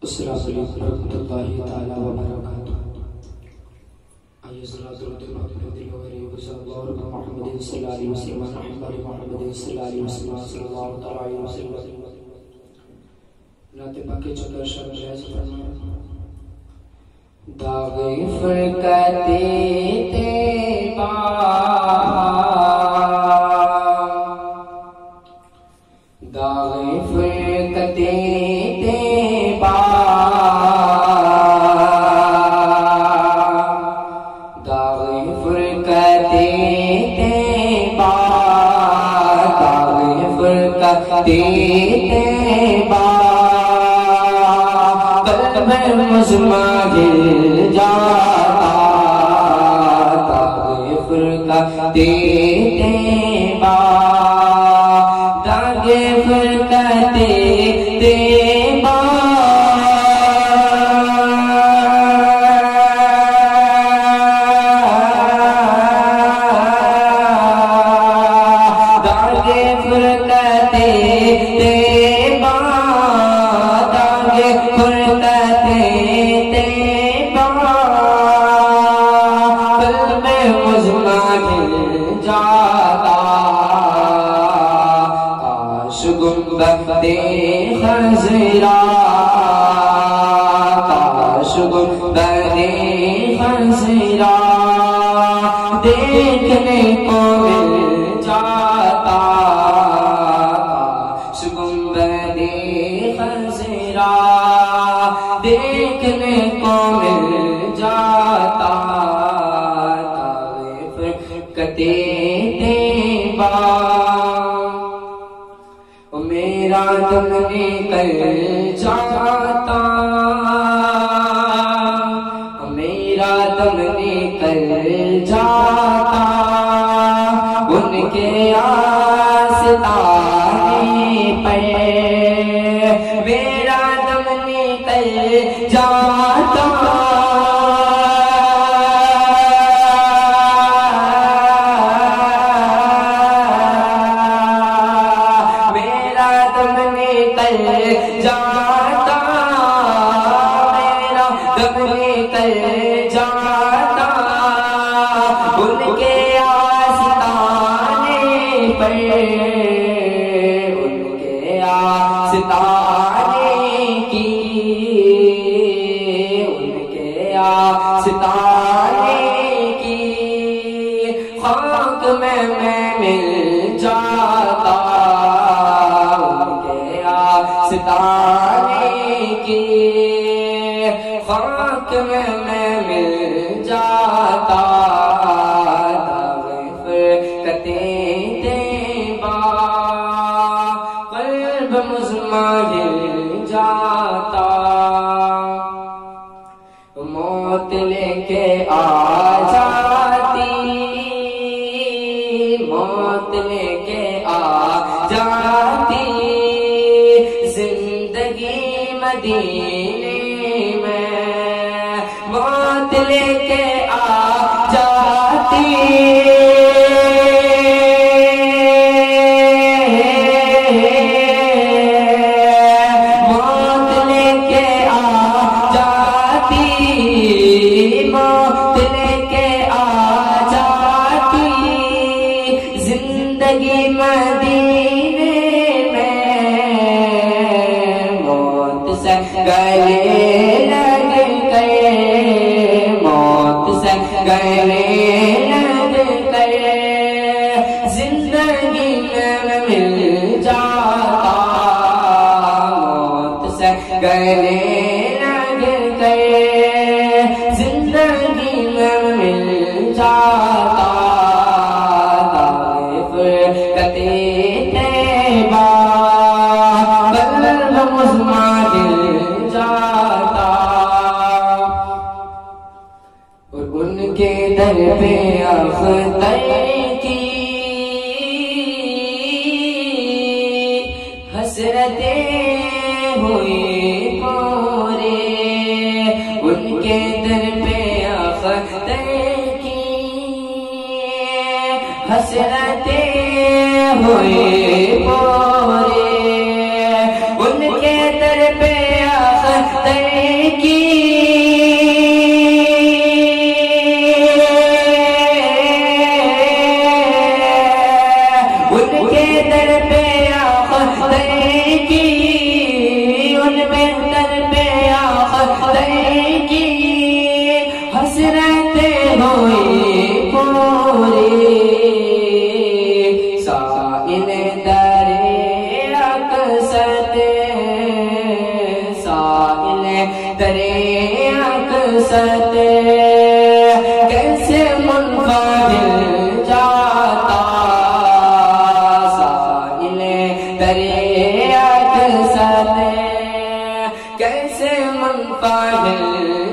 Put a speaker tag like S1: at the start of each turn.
S1: अस्सलामु अलैकुम रहमतुल्लाहि ताला व बरकातुहू। आइए ज़रा दुरूद अपने दिल और सल्लल्लाहु अलैहि मुहम्मद सल्लल्लाहु अलैहि वसल्लम मुहम्मद सल्लल्लाहु अलैहि वसल्लम नाते पाके चंदर शब्द है फरमाया दागे फरकते तेबा दागे फरकते तेबा दागे फरकते तेबा दागे फरकते तेबा मुज़मा गिर जाता दागे फरकते तेबा दागे फरकते तेबा दागे फरकते तेबा दागे फरकते तेबा कल्ब मुज़मा गिर जाता काश गुंबदे खज़रा काश गुंबदे खज़रा देखने को मिल जाता काश गुंबदे खज़रा देखने को मिल जाता दागे फरकते तेबा मेरा दम निकल जाता मेरा दम निकल जाता उनके आस्ताने पे मेरा दम निकल जाता मेरा दम निकल जाता मेरा दम निकल जाता उनके आस्ताने पर उनके आस्ताने की उनके आस्ताने की खाक में मैं मिल जाता उनके आस्ताने की खाक में मैं मिल जाता दागे फरकते तेबा कल्ब मुज़मा गिर जाता मौत लेके आ जाती मौत लेके आ जाती जिंदगी मदीने में मौत लेके आ जाती मौत लेके आ जाती मौत लेके आ जाती जिंदगी मदीने में मौत से गले लग गए मौत से गले लग गए जिंदगी में मिल जाता मौत से गले लग गए जिंदगी में मिल जाता दागे फरकते तेबा कल्ब मुज़मा गिर जाता और उनके दर पे अख्तर की हसरतें हुई पूरे उनके दर पे अख्तर की हसरतें हुई पूरे उनके दर पे अख्तर तरे अक़सद कैसे मुनफ़ादिल जाता साइले तरे अक़सद कैसे मुनफ़ादिल